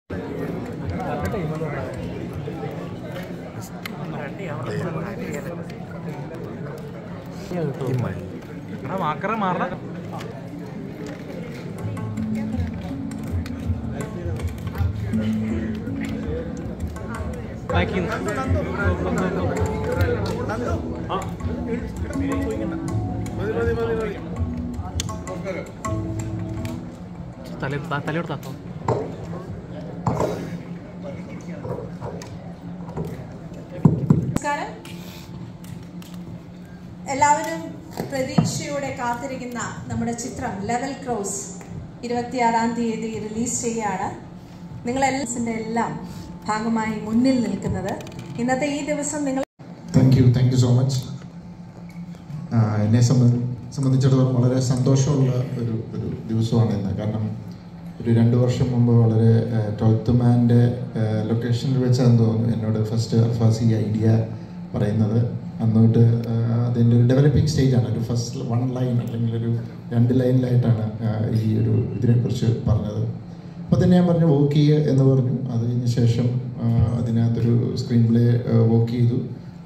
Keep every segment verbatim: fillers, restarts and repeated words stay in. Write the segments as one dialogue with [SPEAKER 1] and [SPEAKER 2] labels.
[SPEAKER 1] മാക്കറ മാറ തല തലയോട് താത്തോ.
[SPEAKER 2] നമസ്കാരം. എല്ലാവരും പ്രതീക്ഷയോടെ കാത്തിരിക്കുന്ന നമ്മുടെ ചിത്രം ലെവൽ ക്രോസ് ഇരുപത്തിയാറാം തീയതി റിലീസ് ചെയ്യുകയാണ്. നിങ്ങളെല്ലാത്തിൻ്റെ എല്ലാം ഭാഗമായി മുന്നിൽ നിൽക്കുന്നത് ഇന്നത്തെ ഈ ദിവസം നിങ്ങൾ
[SPEAKER 3] thank you thank you so much. എന്നെ സംബന്ധിച്ചിടത്തോളം വളരെ സന്തോഷമുള്ള ഒരു ഒരു ദിവസമാണ് ഇന്ന്. കാരണം ഒരു രണ്ട് വർഷം മുമ്പ് വളരെ ട്വൽത്ത് മാൻ്റെ ലൊക്കേഷനിൽ വെച്ചാന്ന് തോന്നുന്നു എന്നോട് ഫസ്റ്റ് അൽഫാസ് ഈ ഐഡിയ പറയുന്നത്. അന്നോട്ട് അതിൻ്റെ ഒരു ഡെവലപ്പിംഗ് സ്റ്റേജാണ്. ഒരു ഫസ്റ്റ് വൺ ലൈൻ അല്ലെങ്കിൽ ഒരു രണ്ട് ലൈനിലായിട്ടാണ് ഈ ഒരു ഇതിനെക്കുറിച്ച് പറഞ്ഞത്. അപ്പോൾ തന്നെ ഞാൻ പറഞ്ഞു വർക്ക് ചെയ്യുക എന്ന് പറഞ്ഞു. അതിന് ശേഷം അതിനകത്തൊരു സ്ക്രീൻ പ്ലേ വർക്ക് ചെയ്തു.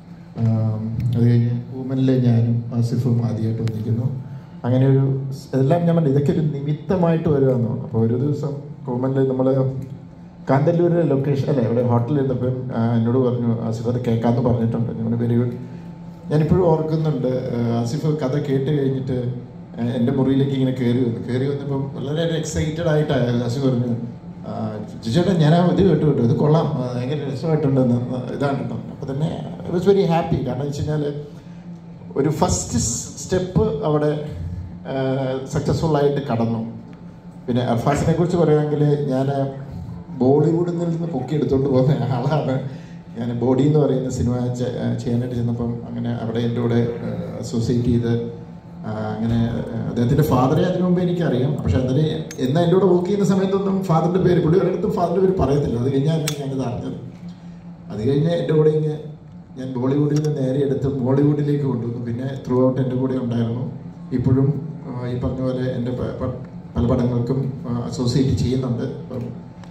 [SPEAKER 3] അത് കഴിഞ്ഞ് വുമനിലെ ഞാനും ആസിഫും ആദ്യമായിട്ട് ഒന്നിക്കുന്നു. അങ്ങനെ ഒരു എല്ലാം ഞാൻ പറഞ്ഞു ഇതൊക്കെ ഒരു നിമിത്തമായിട്ട് വരുമെന്നു. അപ്പോൾ ഒരു ദിവസം വുമനിൽ നമ്മൾ കാന്തല്ലൂർ ലൊക്കേഷൻ അല്ലേ ഇവിടെ ഹോട്ടലിൽ ഇരുന്നപ്പോൾ എന്നോട് പറഞ്ഞു ആസിഫ് അത് കേൾക്കാമെന്ന് പറഞ്ഞിട്ടുണ്ട്. ഞാൻ വെരി ഗുഡ്. ഞാനിപ്പോഴും ഓർക്കുന്നുണ്ട് ആസിഫ് കഥ കേട്ട് കഴിഞ്ഞിട്ട് എൻ്റെ മുറിയിലേക്ക് ഇങ്ങനെ കയറി വന്നു. കയറി വന്നപ്പം വളരെ എക്സൈറ്റഡ് ആയിട്ടാണ് ആസിഫ് പറഞ്ഞു ജിജേട്ടാ ഞാൻ ആ ഇത് കേട്ടു കേട്ടു ഇത് കൊള്ളാം ഭയങ്കര രസമായിട്ടുണ്ടെന്ന് ഇതാണ് കേട്ടോ. അപ്പോൾ തന്നെ ഐ വാസ് വെരി ഹാപ്പി. കാരണം വെച്ച് കഴിഞ്ഞാൽ ഒരു ഫസ്റ്റ് സ്റ്റെപ്പ് അവിടെ സക്സസ്ഫുൾ ആയിട്ട് കടന്നു. പിന്നെ അർഫാസിനെ കുറിച്ച് പറയുകയാണെങ്കിൽ ഞാൻ ബോളിവുഡിൽ നിന്ന് പൊക്കി എടുത്തുകൊണ്ട് പോകുന്ന ആളാണ്. ഞാൻ ബോഡി എന്ന് പറയുന്ന സിനിമ ചെയ്യാനായിട്ട് ചെന്നപ്പം അങ്ങനെ അവിടെ എൻ്റെ കൂടെ അസോസിയേറ്റ് ചെയ്ത് അങ്ങനെ അദ്ദേഹത്തിൻ്റെ ഫാദറെ അതിനു മുമ്പ് എനിക്കറിയാം. പക്ഷെ അതിന് എന്നാൽ എൻ്റെ കൂടെ വർക്ക് ചെയ്യുന്ന സമയത്തൊന്നും ഫാദറിൻ്റെ പേര് പുള്ളി ഒരിടത്തും ഫാദറിൻ്റെ പേര് പറയത്തില്ല. അത് കഴിഞ്ഞാൽ ഞാനിത് അറിഞ്ഞത്. അത് കഴിഞ്ഞ് എൻ്റെ കൂടെ ഇങ്ങനെ ഞാൻ ബോളിവുഡിൽ നിന്ന് നേരെ എടുത്ത് ബോളിവുഡിലേക്ക് കൊണ്ടുവന്നു. പിന്നെ ത്രൂ ഔട്ട് എൻ്റെ കൂടെ ഉണ്ടായിരുന്നു. ഇപ്പോഴും ഈ പറഞ്ഞ പോലെ എൻ്റെ പല പടങ്ങൾക്കും അസോസിയേറ്റ് ചെയ്യുന്നുണ്ട്. അപ്പം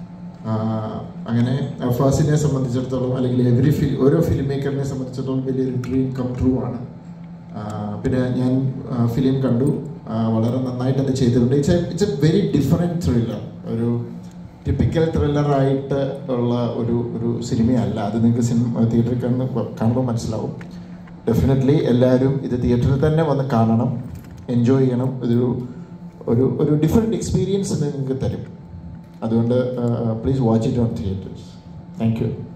[SPEAKER 3] അങ്ങനെ അർഫാസിനെ സംബന്ധിച്ചിടത്തോളം അല്ലെങ്കിൽ എവറി ഫിലിം ഓരോ ഫിലിം മേക്കറിനെ സംബന്ധിച്ചിടത്തോളം വലിയൊരു ഡ്രീം കം ട്രൂ ആണ്. പിന്നെ ഞാൻ ഫിലിം കണ്ടു, വളരെ നന്നായിട്ട് അത് ചെയ്തിട്ടുണ്ട്. It's a it's a very different thriller. ഒരു ടിപ്പിക്കൽ ത്രില്ലറായിട്ട് ഉള്ള ഒരു ഒരു സിനിമയല്ല. അത് നിങ്ങൾക്ക് സിനിമ തിയേറ്ററിൽ കണ്ട് കാണുമ്പോൾ മനസ്സിലാവും. ഡെഫിനറ്റ്ലി എല്ലാവരും ഇത് തിയേറ്ററിൽ തന്നെ വന്ന് കാണണം, എൻജോയ് ചെയ്യണം. ഇതൊരു ഒരു ഒരു ഡിഫറെൻറ്റ് എക്സ്പീരിയൻസ് നിങ്ങൾക്ക് തരും. അതുകൊണ്ട് please watch it on theatres. Thank U.